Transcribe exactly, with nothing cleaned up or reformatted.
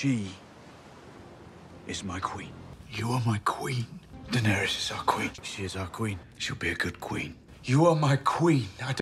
She is my queen. You are my queen. Daenerys is our queen. She is our queen. She'll be a good queen. You are my queen. I